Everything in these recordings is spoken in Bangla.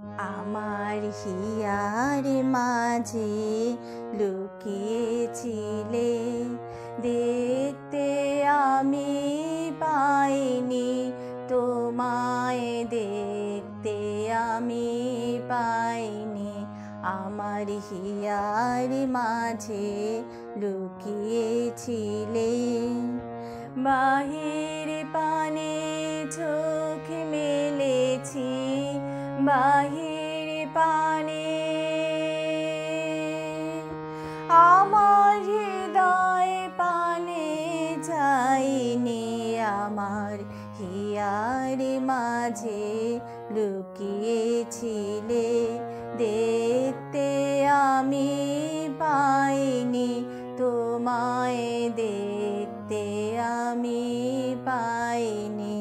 আমার হিয়ার মাঝে লুকিয়েছিলে, দেখতে আমি পাইনি তোমায়, দেখতে আমি পাইনি। আমার হিয়ার মাঝে লুকিয়েছিলে, বাহির পানে চোখ মেলেছি, বাহির পানে আমার হৃদয় পানে যাইনি। আমার হিয়ার মাঝে লুকিয়েছিলে, দেখতে আমি পাইনি তোমায়, দেখতে আমি পাইনি।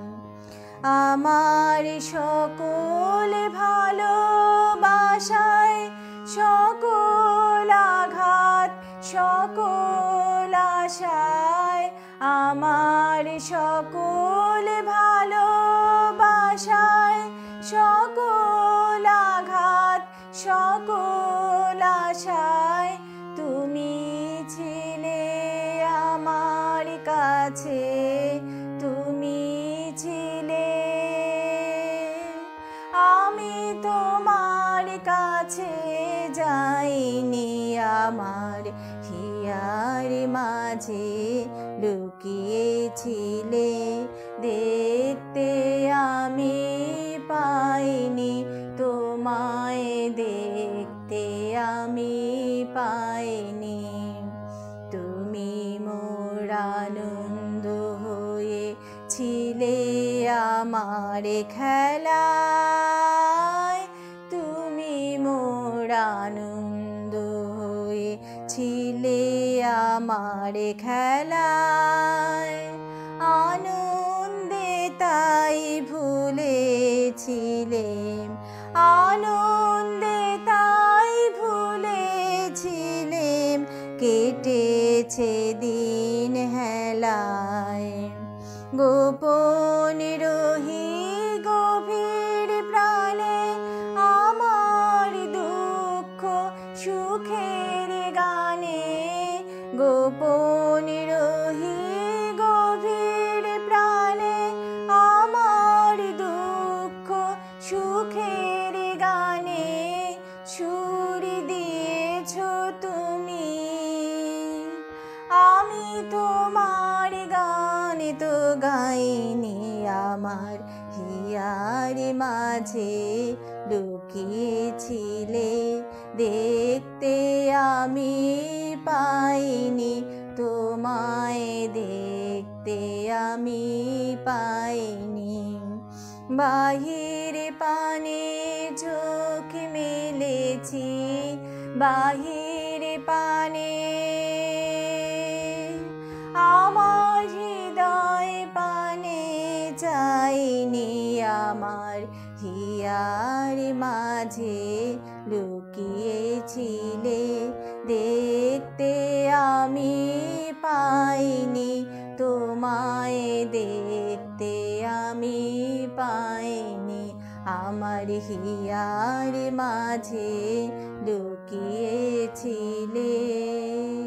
আমার সকল ভালোবাসায় সকল আঘাত, সকল আশায়, আমার সকল ভালোবাসায় সকল আঘাত, সকল আশায় তুমি ছিলে আমার কাছে, তুমি ছিলে। আমি তোমার কাছে যাইনি, আমার হিয়ার মাঝে লুকিয়েছিলে, দেখতে আমি পাইনি তোমায়, দেখতে আমি পাইনি। তুমি মোর আনন্দ হয়েছিলে আমার খেলায়, তুমি মোর আনন্দ হয়েছিলে আমার খেলায়। আনন্দে তাই ভুলেছিলে, আনন্দে তাই ভুলেছিলে, কেটেছে দিন হেলায়। গোপন রহি গভীর প্রাণে আমার দুঃখ সুখের গানে, গোপন রহি গভীর প্রাণে আমার দুঃখ সুখের গানে, সুর দিয়েছ তুমি। আমি তোমার গান তো গাইনি, আমার হিয়ার মাঝে লুকিয়েছিলে, দেখতে আমি পাইনি তোমায়, দেখতে আমি পাইনি। বাহির পানে চোখ মেলেছি, বাহির পানে আমার হৃদয় পানে যাইনি। আমার হিয়ার মাঝে লুকিয়েছিলে, দেখতে আমি পাইনি তোমায়, দেখতে আমি পাইনি। আমার হিয়ার মাঝে লুকিয়েছিলে।